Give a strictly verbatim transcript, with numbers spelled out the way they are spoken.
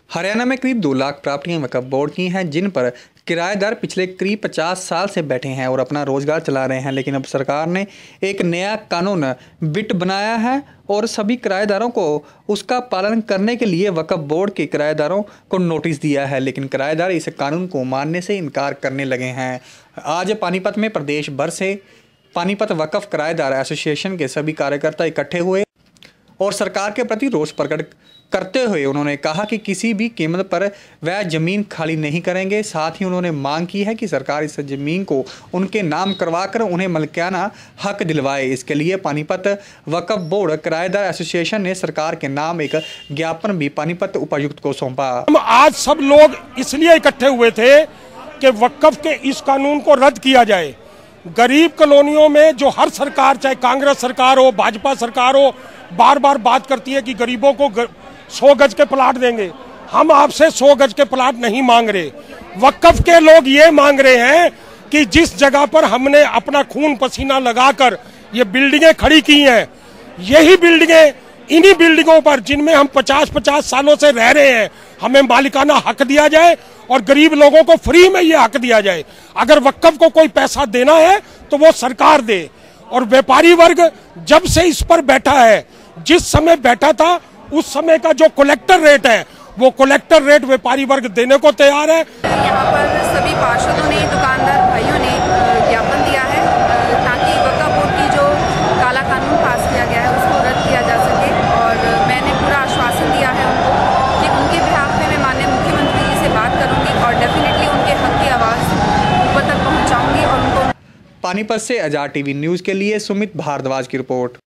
हरियाणा में करीब दो लाख प्रॉपर्टियां वक्फ बोर्ड की हैं, जिन पर किराएदार पिछले करीब पचास साल से बैठे हैं और अपना रोजगार चला रहे हैं। लेकिन अब सरकार ने एक नया कानून बिट बनाया है और सभी किराएदारों को उसका पालन करने के लिए वक्फ बोर्ड के किराएदारों को नोटिस दिया है। लेकिन किराएदार इस कानून को मानने से इनकार करने लगे हैं। आज पानीपत में प्रदेश भर से पानीपत वक्फ किराएदार एसोसिएशन के सभी कार्यकर्ता इकट्ठे हुए और सरकार के प्रति रोष प्रकट करते हुए उन्होंने कहा कि किसी भी कीमत पर वह ज़मीन खाली नहीं करेंगे। साथ ही उन्होंने मांग की है कि सरकार इस ज़मीन को उनके नाम करवाकर उन्हें मलकियाना हक दिलवाए। इसके लिए पानीपत वक्फ बोर्ड किराएदार एसोसिएशन ने सरकार के नाम एक ज्ञापन भी पानीपत उपायुक्त को सौंपा। हम आज सब लोग इसलिए इकट्ठे हुए थे कि वक्फ के इस कानून को रद्द किया जाए। गरीब कॉलोनियों में जो हर सरकार, चाहे कांग्रेस सरकार हो, भाजपा सरकार हो, बार बार बात करती है कि गरीबों को सौ गज के प्लाट देंगे। हम आपसे सौ गज के प्लाट नहीं मांग रहे। वक्फ के लोग ये मांग रहे हैं कि जिस जगह पर हमने अपना खून पसीना लगाकर ये बिल्डिंगें खड़ी की हैं, यही बिल्डिंगें, इन्हीं बिल्डिंगों पर जिनमें हम पचास पचास सालों से रह रहे हैं, हमें मालिकाना हक दिया जाए और गरीब लोगों को फ्री में ये हक दिया जाए। अगर वक्फ को कोई पैसा देना है तो वो सरकार दे। और व्यापारी वर्ग जब से इस पर बैठा है, जिस समय बैठा था उस समय का जो कलेक्टर रेट है वो कलेक्टर रेट व्यापारी वर्ग देने को तैयार है। यहाँ पर सभी पार्षदों ने, दुकानदार भाइयों ने ज्ञापन दिया है ताकि वक्फ बोर्ड की जो काला कानून पास किया गया है उसको रद्द किया जा सके। और मैंने पूरा आश्वासन दिया है उनको कि उनके बिहाफ में मैं माननीय मुख्यमंत्री जी से बात करूंगी और डेफिनेटली उनके हक की आवाज़ ऊपर तक पहुँचाऊँगी। और उनको पानीपत से आजाद टीवी न्यूज़ के लिए सुमित भारद्वाज की रिपोर्ट।